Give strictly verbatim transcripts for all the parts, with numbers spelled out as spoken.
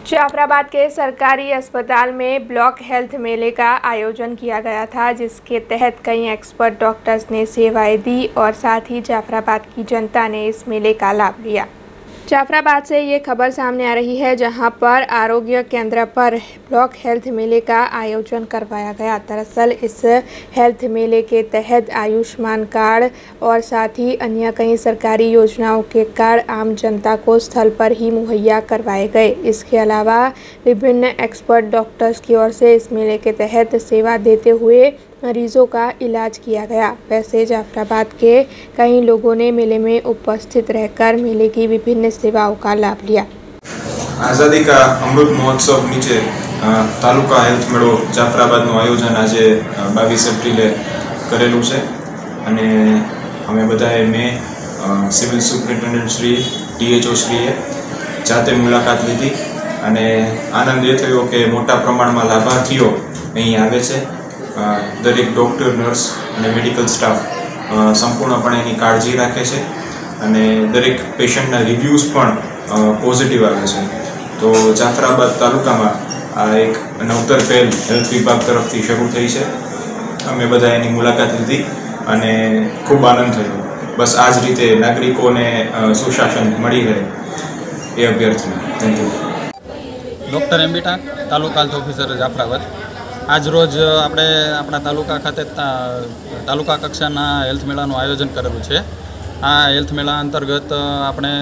जाफराबाद के सरकारी अस्पताल में ब्लॉक हेल्थ मेले का आयोजन किया गया था, जिसके तहत कई एक्सपर्ट डॉक्टर्स ने सेवाएं दी और साथ ही जाफराबाद की जनता ने इस मेले का लाभ लिया। जाफराबाद से ये खबर सामने आ रही है, जहां पर आरोग्य केंद्र पर ब्लॉक हेल्थ मेले का आयोजन करवाया गया। दरअसल इस हेल्थ मेले के तहत आयुष्मान कार्ड और साथ ही अन्य कई सरकारी योजनाओं के कार्ड आम जनता को स्थल पर ही मुहैया करवाए गए। इसके अलावा विभिन्न एक्सपर्ट डॉक्टर्स की ओर से इस मेले के तहत सेवा देते हुए मरीजों का इलाज किया गया। वैसे जाफराबाद के कई लोगों ने मेले में उपस्थित रहकर मेले की विभिन्न सेवाओं का लाभ लिया। आज़ादी का अमृत महोत्सव नीचे तालुका हेल्थ मेळो जाफराबादનું આયોજન આજે બાવીસ એપ્રિલે કરેલું છે અને અમે બધાએ મેં સિવિલ સુપ્રિન્ટેન્ડન્ટ શ્રી ટીએચઓ શ્રીએ જાતે મુલાકાત લીધી અને આનંદ એ થયો કે મોટા પ્રમાણમાં લાભાર્થીઓ અહીં આવે છે। દરેક ડૉક્ટર, નર્સ અને મેડિકલ સ્ટાફ સંપૂર્ણપણે એની કાળજી રાખે છે અને દરેક પેશન્ટના રિવ્યૂઝ પણ પોઝિટિવ આવે છે। તો જાફરાબાદ તાલુકામાં આ એક નવતર પહેલ હેલ્થ વિભાગ તરફથી શરૂ થઈ છે। અમે બધા એની મુલાકાત લીધી અને ખૂબ આનંદ થયો। બસ આ જ રીતે નાગરિકોને સુશાસન મળી રહે એ અભ્યર્થના। Thank you. Doctor M B Tank, taluka health officer Jafrabad. આજ રોજ આપણે આપણા તાલુકા ખાતે તાલુકા કક્ષાના હેલ્થ મેળાનું આયોજન કરેલું છે। આ હેલ્થ મેળા અંતર્ગત આપણે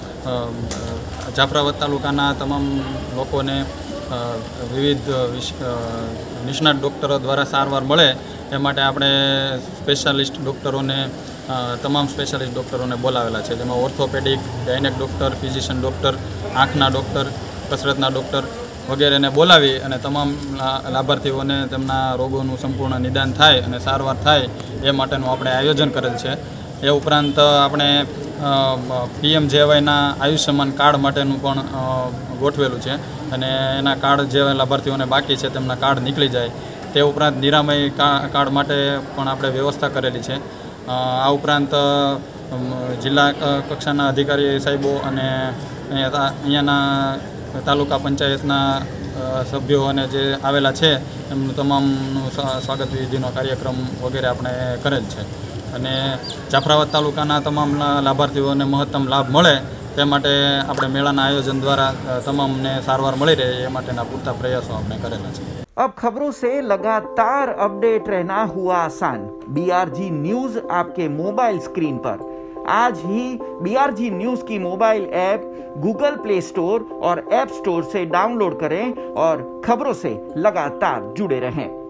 જાફરાબાદ તાલુકાના તમામ લોકોને વિવિધ નિષ્ણાત ડૉક્ટરો દ્વારા સારવાર મળે એ માટે આપણે સ્પેશિયાલિસ્ટ ડૉક્ટરોને તમામ સ્પેશિયાલિસ્ટ ડૉક્ટરોને બોલાવેલા છે, જેમાં orthopaedic, gynaec doctor, physician doctor, આંખના ડૉક્ટર, કસરતના ડૉક્ટર વગેરેને બોલાવી અને તમામ લાભાર્થીઓને તેમના રોગોનું સંપૂર્ણ નિદાન થાય અને સારવાર થાય એ માટેનું આપણે આયોજન કરેલ છે। એ ઉપરાંત આપણે પીએમ જેવાયના આયુષ્યમાન કાર્ડ માટેનું પણ ગોઠવેલું છે અને એના કાર્ડ જે લાભાર્થીઓને બાકી છે તેમના કાર્ડ નીકળી જાય તે ઉપરાંત નિરામય કાર્ડ માટે પણ આપણે વ્યવસ્થા કરેલી છે। આ ઉપરાંત જિલ્લા કક્ષાના અધિકારી સાહેબો અને અહીંયાના તાલુકા પંચાયતના સભ્યો અને જે આવેલા છે એમનું તમામનું સ્વાગત વિધિનો કાર્યક્રમ વગેરે આપણે કરેલ છે અને જાફરાબાદ તાલુકાના તમામ લાભાર્થીઓને મહત્તમ લાભ મળે તે માટે આપણે મેળાના આયોજન દ્વારા તમામને સારવાર મળી રહે એ માટેના પૂરતા પ્રયાસો આપણે કરેલા છે। अब खबरों से लगातार अपडेट रहना हुआ आसान। बीआरजी न्यूज आपके मोबाइल स्क्रीन पर। आज ही बीआरजी न्यूज की mobile app Google play store और ऐप स्टोर से डाउनलोड करें और खबरों से लगातार जुड़े रहें।